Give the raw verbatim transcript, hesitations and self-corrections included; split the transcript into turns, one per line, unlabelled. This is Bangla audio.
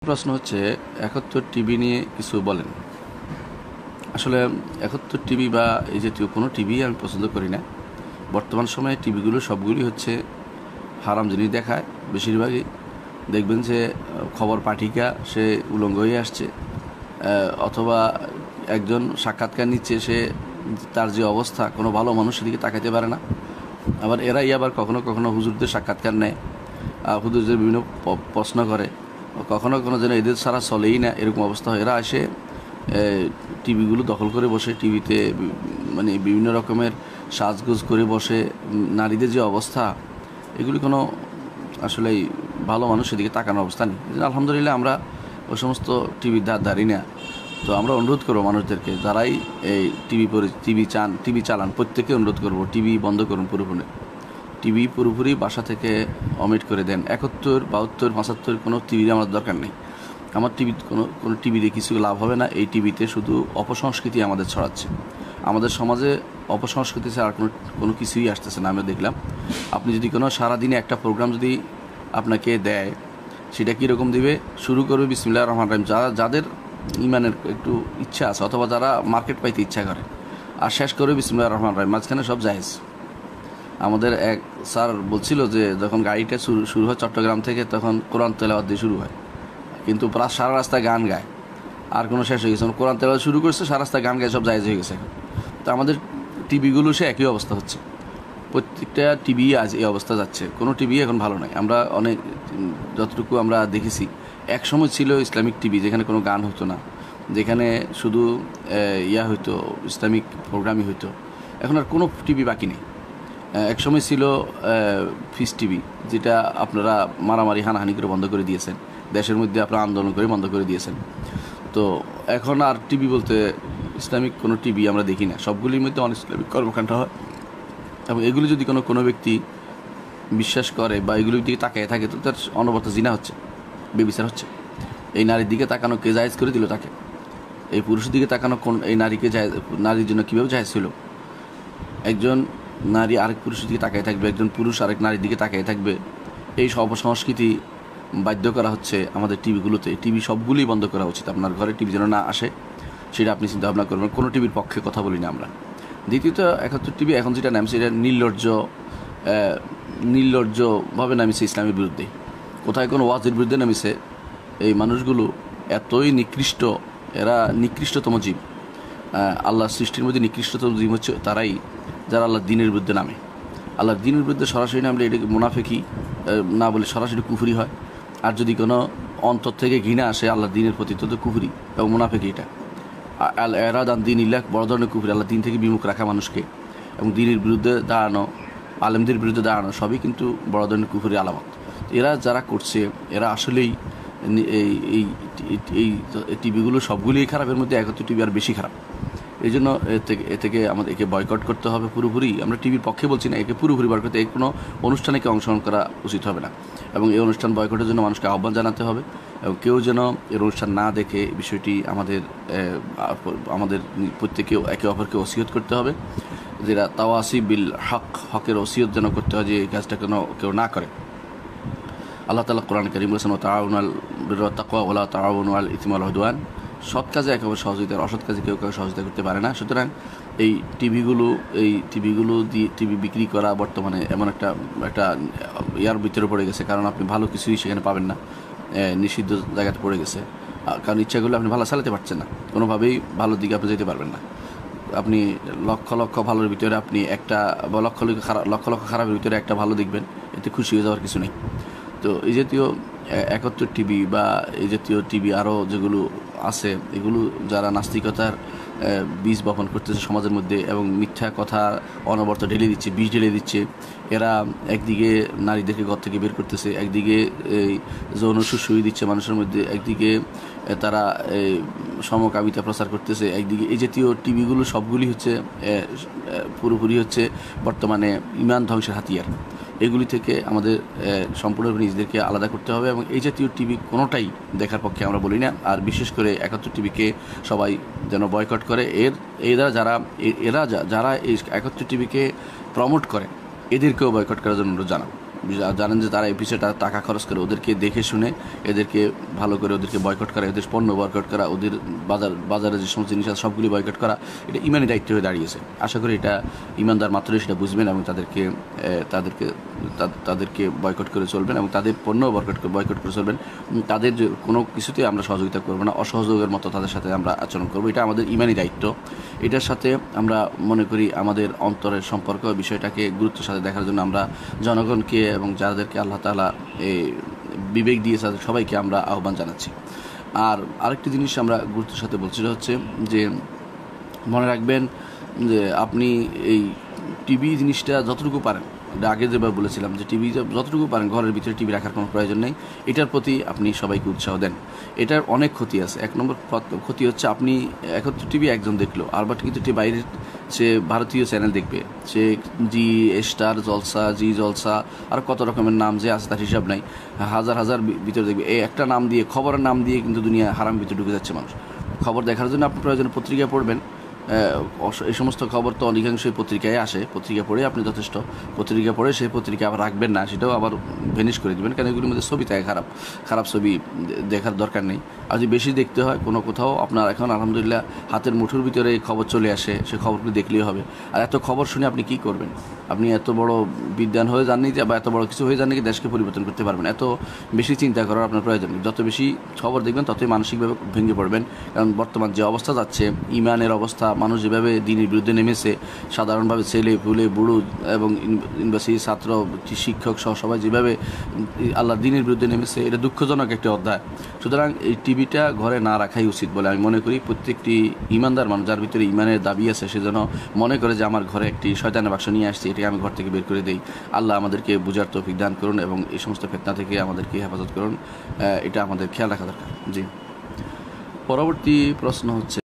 প্রশ্ন হচ্ছে একাত্তর টিভি নিয়ে কিছু বলেন। আসলে একাত্তর টিভি বা এই জাতীয় কোনো টিভি আমি পছন্দ করি না। বর্তমান সময়ে টিভিগুলো সবগুলি হচ্ছে হারাম জিনিস দেখায়। বেশিরভাগই দেখবেন যে খবর পাঠিকা সে উলঙ্গ হয়ে আসছে, অথবা একজন সাক্ষাৎকার নিচ্ছে, সে তার যে অবস্থা কোনো ভালো মানুষের দিকে তাকাতে পারে না। আবার এরাই আবার কখনো কখনো হুজুরদের সাক্ষাৎকার নেয়, হুজুরদের বিভিন্ন প্রশ্ন করে, কখনো কখনো যেন এদের ছাড়া চলেই না এরকম অবস্থা হয়। এরা এসে টিভিগুলো দখল করে বসে, টিভিতে মানে বিভিন্ন রকমের সাজগোজ করে বসে। নারীদের যে অবস্থা, এগুলি কোনো আসলেই ভালো মানুষের দিকে তাকানোর অবস্থা নেই। আলহামদুলিল্লাহ আমরা ওই সমস্ত টিভির ধার ধারি না। তো আমরা অনুরোধ করবো মানুষদেরকে, যারাই এই টিভি পরি টিভি চান টিভি চালান প্রত্যেকে অনুরোধ করবো টিভি বন্ধ করুন পুরোপুরি। টিভি পুরোপুরি বাসা থেকে অমিট করে দেন। একাত্তর বাহাত্তর পঁচাত্তর কোনো টিভির আমার দরকার নেই। আমার টিভি কোনো কোনো টিভিতে কিছু লাভ হবে না। এই টিভিতে শুধু অপসংস্কৃতি আমাদের ছড়াচ্ছে। আমাদের সমাজে অপসংস্কৃতি ছাড়া কোনো কোনো কিছুই আসতেছে না। আমরা দেখলাম, আপনি যদি কোনো সারাদিনে একটা প্রোগ্রাম যদি আপনাকে দেয়, সেটা কীরকম দিবে? শুরু করবে বিসমিল্লাহির রহমানির রহিম, যারা যাদের ইমানের একটু ইচ্ছা আছে অথবা যারা মার্কেট পাইতে ইচ্ছা করে, আর শেষ করবে বিসমিল্লাহির রহমানির রহিম। মাঝখানে সব জায়েজ। আমাদের এক স্যার বলছিল যে যখন গাড়িটা শুরু শুরু হয় চট্টগ্রাম থেকে, তখন কোরআন তেলাওয়াত দিয়ে শুরু হয়, কিন্তু প্রায় সারা রাস্তায় গান গায়, আর কোনো শেষ হয়ে গেছে। কোরআন তেলাওয়াত শুরু করছে, সারা রাস্তায় গান গায়, সব জায়েজ হয়ে গেছে এখন। তো আমাদের টিভিগুলো সে একই অবস্থা হচ্ছে। প্রত্যেকটা টিভি আজ এই অবস্থা যাচ্ছে। কোনো টিভি এখন ভালো নয়। আমরা অনেক যতটুকু আমরা দেখেছি, এক সময় ছিল ইসলামিক টিভি, যেখানে কোনো গান হতো না, যেখানে শুধু ইয়া হইতো, ইসলামিক প্রোগ্রামই হইতো। এখন আর কোনো টিভি বাকি নেই। এক সময় ছিল ফিস টিভি, যেটা আপনারা মারামারি হানাহানি করে বন্ধ করে দিয়েছেন, দেশের মধ্যে আপনারা আন্দোলন করে বন্ধ করে দিয়েছেন। তো এখন আর টিভি বলতে ইসলামিক কোনো টিভি আমরা দেখি না। সবগুলির মধ্যে অনেক ইসলামিক কর্মকাণ্ড হয়, এবং এগুলি যদি কোনো কোনো ব্যক্তি বিশ্বাস করে বা এগুলির দিকে তাকিয়ে থাকে, তো তার অনবরত জিনা হচ্ছে, বেবিচার হচ্ছে। এই নারীর দিকে তাকানো কে জায়েজ করে দিল তাকে? এই পুরুষের দিকে তাকানো কোন এই নারীকে জায়েজ, নারীর জন্য কীভাবে জায়েজ ছিল? একজন নারী আরেক পুরুষের দিকে তাকিয়ে থাকবে, একজন পুরুষ আরেক নারীর দিকে তাকিয়ে থাকবে। এই সব সংস্কৃতি বাধ্য করা হচ্ছে আমাদের টিভিগুলোতে। টিভি সবগুলি বন্ধ করা উচিত। আপনার ঘরে টিভি যেন না আসে, সেটা আপনি চিন্তা ভাবনা করবেন। কোনো টিভির পক্ষে কথা বলি না আমরা। দ্বিতীয়ত, একাত্তর টিভি এখন যেটা নামছে, এটা নির্লজ্জ নির্লজ্জভাবে নামিছে ইসলামের বিরুদ্ধে। কোথায় কোনো ওয়াজের বিরুদ্ধে নামিছে। এই মানুষগুলো এতই নিকৃষ্ট, এরা নিকৃষ্টতম জীব। আল্লাহর সৃষ্টির মধ্যে নিকৃষ্টতম জীব হচ্ছে তারাই, যারা আল্লাহর দ্বীনের বিরুদ্ধে নামে। আল্লাহর দ্বীনের বিরুদ্ধে সরাসরি নামলে এটা মুনাফিকি না বলে সরাসরি কুফরি হয়। আর যদি কোনো অন্তর থেকে ঘৃণা আসে আল্লাহর দ্বীনের প্রতি, তো তো কুফরি এবং মুনাফিকি। এটা আল এরাদান দিন ইল্লাহ, বড় ধরনের কুফরি। আল্লাহ দিন থেকে বিমুখ রাখা মানুষকে এবং দ্বীনের বিরুদ্ধে দাঁড়ানো, আলেমদের বিরুদ্ধে দাঁড়ানো, সবই কিন্তু বড় ধরনের কুফরি আলামত। এরা যারা করছে, এরা আসলেই এই এই এই টিভিগুলো সবগুলিই খারাপের মধ্যে একাত্তর টিভি আর বেশি খারাপ। এই জন্য এ থেকে এ থেকে আমাদের একে বয়কট করতে হবে পুরোপুরি। আমরা টিভির পক্ষে বলছি না, একে পুরোপুরি বয়কট করতে, এই কোনো অনুষ্ঠানে কেউ অংশগ্রহণ করা উচিত হবে না। এবং এই অনুষ্ঠান বয়কটের জন্য মানুষকে আহ্বান জানাতে হবে, এবং কেউ যেন এর অনুষ্ঠান না দেখে, বিষয়টি আমাদের আমাদের প্রত্যেকেও একে অপরকে ওসিয়ত করতে হবে, যেটা তাওয়াসি বিল হক, হকের ওসিয়ত যেন করতে হয়, যে এই কাজটা কেন কেউ না করে। আল্লাহ তাআলা কোরআন কারীম বলেছেন, তাআওয়ানুল বিররি ওয়াত তাকওয়া ওয়া লা তাআওয়ানু আলাল ইসমি ওয়াল উদওয়ান। সৎ কাজে একেবারে সহযোগিতা, অসৎ কাজে কেউ কেউ সহযোগিতা করতে পারে না। সুতরাং এই টিভিগুলো এই টিভিগুলো দিয়ে টিভি বিক্রি করা বর্তমানে এমন একটা একটা ইয়ার ভিতরে পড়ে গেছে, কারণ আপনি ভালো কিছুই সেখানে পাবেন না, নিষিদ্ধ জায়গাতে পড়ে গেছে। কারণ ইচ্ছাগুলো আপনি ভালো চালাতে পারছেন না, কোনোভাবেই ভালো দিকে আপনি যেতে পারবেন না। আপনি লক্ষ লক্ষ ভালোর ভিতরে আপনি একটা বা লক্ষ লক্ষ খারাপ লক্ষ লক্ষ খারাপের ভিতরে একটা ভালো দেখবেন, এতে খুশি হয়ে যাওয়ার কিছু নেই। তো এই জাতীয় একাত্তর টিভি বা এই জাতীয় টিভি আরও যেগুলো আছে, এগুলো যারা নাস্তিকতার বীজ বপন করতেছে সমাজের মধ্যে, এবং মিথ্যা কথা অনবরত ঢেলে দিচ্ছে, বীজ ঢেলে দিচ্ছে। এরা একদিকে নারীদেরকে ঘর থেকে বের করতেছে, একদিকে এই যৌন সুসুই দিচ্ছে মানুষের মধ্যে, একদিকে তারা সমকামিতা প্রচার করতেছে, একদিকে এই জাতীয় টিভিগুলো সবগুলি হচ্ছে পুরোপুরি হচ্ছে বর্তমানে ইমান ধ্বংসের হাতিয়ার। এগুলি থেকে আমাদের সম্পূর্ণভাবে নিজেদেরকে আলাদা করতে হবে, এবং এই জাতীয় টিভি কোনোটাই দেখার পক্ষে আমরা বলি না। আর বিশেষ করে একাত্তর টিভিকে সবাই যেন বয়কট করে। এর এরা যারা এরা যারা এই একাত্তর টিভিকে প্রমোট করে, এদেরকেও বয়কট করার জন্য জানাবো। জানেন যে তারা এই পিছিয়ে টাকা খরচ করে, ওদেরকে দেখে শুনে এদেরকে ভালো করে ওদেরকে বয়কট করা, এদের পণ্য বয়কট করা, ওদের বাজার বাজারে যে সমস্ত জিনিস আছে সবগুলি বয়কট করা, এটা ইমানি দায়িত্ব হয়ে দাঁড়িয়েছে। আশা করি এটা ইমানদার মাত্রই সেটা বুঝবেন এবং তাদেরকে তাদেরকে তাদেরকে বয়কট করে চলবেন এবং তাদের পণ্য বয়কট করে বয়কট করে চলবেন। তাদের যে কোনো কিছুতে আমরা সহযোগিতা করবো না, অসহযোগের মতো তাদের সাথে আমরা আচরণ করবো, এটা আমাদের ইমানি দায়িত্ব। এটার সাথে আমরা মনে করি আমাদের অন্তরের সম্পর্ক বিষয়টাকে গুরুত্বের সাথে দেখার জন্য আমরা জনগণকে এবং যাদেরকে আল্লাহ তাআলা এই বিবেক দিয়েছে তাদের সবাইকে আমরা আহ্বান জানাচ্ছি। আর আরেকটি জিনিস আমরা গুরুত্বের সাথে বলছি, সেটা হচ্ছে যে মনে রাখবেন যে আপনি এই টিভি জিনিসটা যতটুকু পারেন, আগে যেভাবে বলেছিলাম যে টিভি যতটুকু পারেন ঘরের ভিতরে টিভি রাখার কোনো প্রয়োজন নেই। এটার প্রতি আপনি সবাইকে উৎসাহ দেন। এটার অনেক ক্ষতি আছে। এক নম্বর ক্ষতি হচ্ছে আপনি এখন তো টিভি একজন দেখলো, আর বাট কিন্তু বাইরের সে ভারতীয় চ্যানেল দেখবে, সে জি স্টার জলসা, জি জলসা, আর কত রকমের নাম যে আছে তার হিসাব নাই, হাজার হাজার ভিতরে দেখবে। এই একটা নাম দিয়ে, খবরের নাম দিয়ে কিন্তু দুনিয়া হারাম ভিতরে ঢুকে যাচ্ছে মানুষ। খবর দেখার জন্য আপনি প্রয়োজনে পত্রিকা পড়বেন, এই সমস্ত খবর তো অধিকাংশই পত্রিকায় আসে, পত্রিকা পড়ে আপনি যথেষ্ট, পত্রিকা পড়ে সেই পত্রিকা আবার রাখবেন না, সেটাও আবার ভেনিশ করে দেবেন, কারণ এগুলির মধ্যে ছবি থাকে খারাপ, খারাপ ছবি দেখার দরকার নেই। আর যদি বেশি দেখতে হয় কোনো কোথাও আপনার এখন আলহামদুলিল্লাহ হাতের মুঠোর ভিতরে এই খবর চলে আসে, সে খবরগুলি দেখলেই হবে। আর এত খবর শুনে আপনি কী করবেন? আপনি এত বড় বিদ্যান হয়ে যাননি যে, বা এত বড় কিছু হয়ে যাননি কি দেশকে পরিবর্তন করতে পারবেন? এত বেশি চিন্তা করার আপনার প্রয়োজন নেই। যত বেশি খবর দেখবেন ততই মানসিকভাবে ভেঙে পড়বেন, কারণ বর্তমান যে অবস্থা যাচ্ছে, ইমানের অবস্থা, মানুষ যেভাবে দিনের বিরুদ্ধে নেমেছে, সাধারণভাবে ছেলে পুলে বুড়ো এবং ইউনিভার্সিটির ছাত্র শিক্ষক সহ সবাই যেভাবে আল্লাহ দিনের বিরুদ্ধে নেমেছে, এটা দুঃখজনক একটি অধ্যায়। সুতরাং এই টিভিটা ঘরে না রাখাই উচিত বলে আমি মনে করি। প্রত্যেকটি ইমানদার মানুষ যার ভিতরে ইমানের দাবি আছে, সেজন্য মনে করে যে আমার ঘরে একটি শয়তানের বাক্স নিয়ে আসছে, এটাকে আমি ঘর থেকে বের করে দেই। আল্লাহ আমাদেরকে বুঝার তৌফিক দান করুন এবং এই সমস্ত ফিতনা থেকে আমাদেরকে হেফাজত করুন, এটা আমাদের খেয়াল রাখা দরকার। জি, পরবর্তী প্রশ্ন হচ্ছে